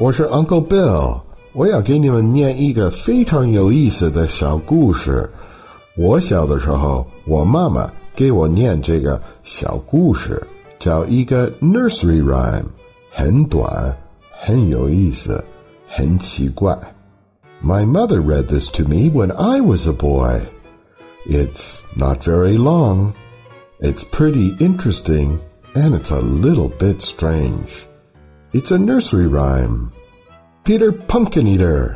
我是 Uncle Bill， 我要给你们念一个非常有意思的小故事。我小的时候，我妈妈给我念这个小故事，叫一个 nursery rhyme， 很短，很有意思，很奇怪。My mother read this to me when I was a boy. It's not very long. It's pretty interesting, and it's a little bit strange. It's a nursery rhyme. Peter Pumpkin Eater.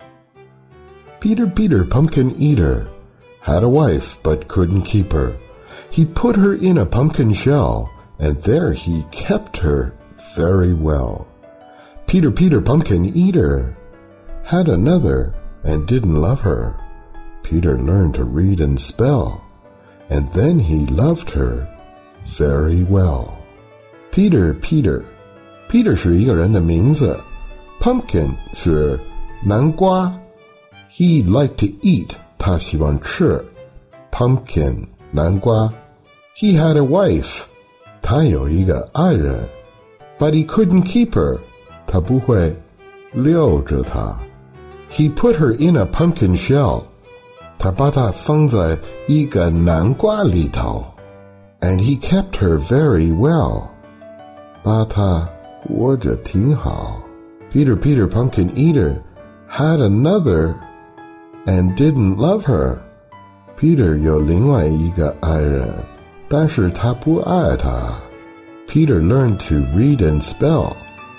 Peter Pumpkin Eater had a wife but couldn't keep her. He put her in a pumpkin shell, and there he kept her very well. Peter Pumpkin Eater had another and didn't love her. Peter learned to read and spell, and then he loved her very well. Peter 是一个人的名字， Pumpkin 是南瓜， He liked to eat 他喜欢吃 Pumpkin 南瓜。 He had a wife 他有一个爱人， But he couldn't keep her 他不会留着她。 He put her in a pumpkin shell 他把她放在一个南瓜里头， And he kept her very well 把她活着挺好。 Peter Pumpkin Eater had another and didn't love her. Peter 有另外一个爱人，但是他不爱她。 Peter learned to read and spell.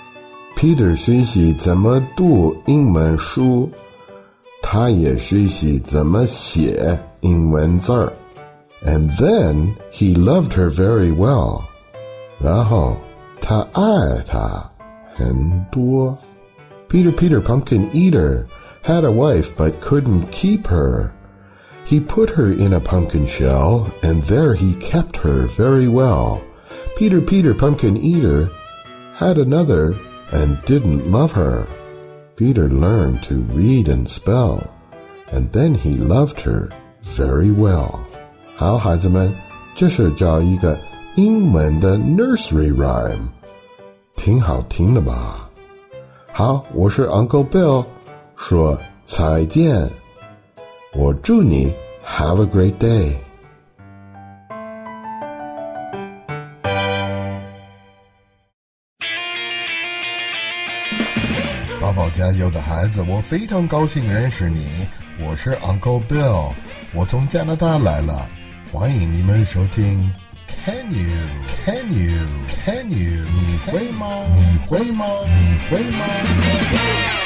Peter 学习怎么读英文书，他也学习怎么写英文字儿。 And then he loved her very well. 然后他爱她很多。 Peter Pumpkin Eater had a wife but couldn't keep her. He put her in a pumpkin shell, and there he kept her very well. Peter Pumpkin Eater had another and didn't love her. Peter learned to read and spell, and then he loved her very well. 好，孩子们，这是叫一个英文的 nursery rhyme， 挺好听的吧？好，我是 Uncle Bill， 说再见。我祝你 have a great day。宝宝家有的孩子，我非常高兴认识你，我是 Uncle Bill， 我从加拿大来了，欢迎你们收听 Can you 你会吗？